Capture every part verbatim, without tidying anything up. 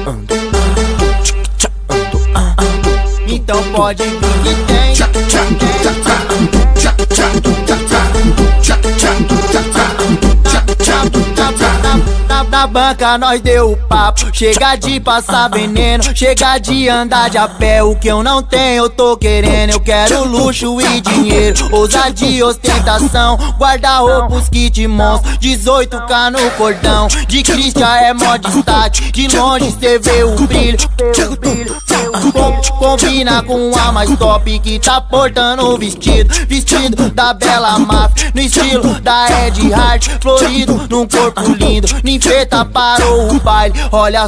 Então pode vir que tem. Na banca nós deu o papo, chega de passar veneno, chega de andar de a pé. O que eu não tenho eu tô querendo, eu quero luxo e dinheiro, ousadia, ostentação, guarda-roupas, kit monstro, dezoito K no cordão, de Christian é mó destaque, de longe cê vê o brilho, Com, combina com a mais top que tá portando o vestido, vestido da Bela Máfia, no estilo da Ed Hart, florido num corpo lindo, ninfeta parou o baile, olha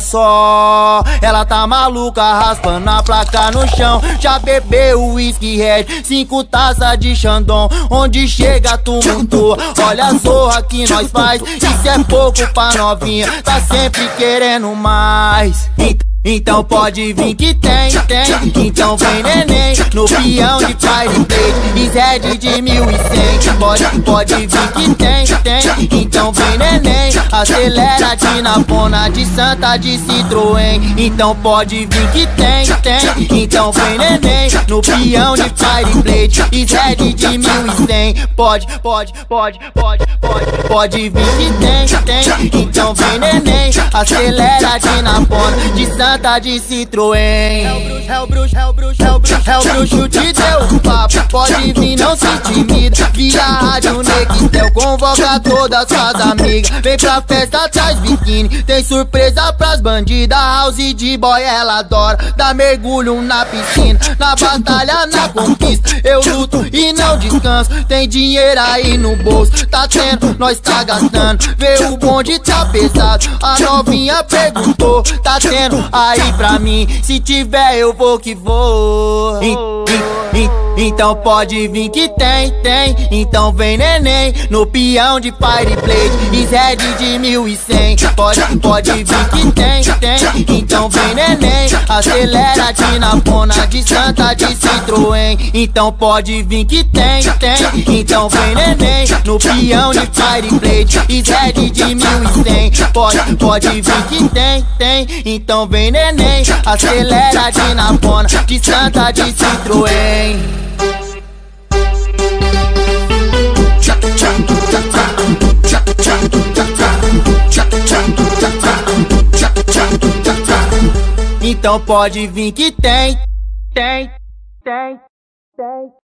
só, ela tá maluca, raspando a placa no chão, já bebeu whisky red, cinco taças de Chandon, onde chega tumultua, olha a zorra que nós faz, isso é pouco pra novinha, tá sempre querendo mais. Então pode vir que tem, tem, então vem neném, no peão de Fire Plate, e Zed de mil e cem. Pode, pode vir que tem, tem, então vem neném, acelera de Napona, de Santa, de Citroën. Então pode vir que tem, tem, então vem neném, no peão de Fire Plate, e Zed de mil e cem. Pode, pode, pode, pode, pode, pode vir que tem, tem, então vem neném, acelera de Napona, de Santa, de Citroën. É o bruxo, é o bruxo, é o bruxo, é o bruxo te deu um papo. Pode vir, não se intimida, via rádio Nextel, convoca todas suas amigas, vem pra festa, traz biquíni, tem surpresa pras bandidas, house de boy ela adora, dá mergulho na piscina, na batalha, na conquista, eu luto e não descanso, tem dinheiro aí no bolso, tá tendo, nós tá gastando, vê o bonde tá pesado, a novinha perguntou, tá tendo aí pra mim, se tiver eu vou que vou. In, in, in, então pode vir que tem, tem, então vem neném, no peão de Fire Plate, e Zed de mil e cem. Pode, pode vir que tem, tem, então vem neném, acelera de Napona, de Santa, de Citroën. Então pode vir que tem, tem, então vem neném, no peão de Fire Plate, e Zed de mil e cem. Pode, pode vir que tem, tem, então vem neném, acelera de Napona, de Santa, de Citroën. Então pode vir que tem, tem, tem, tem.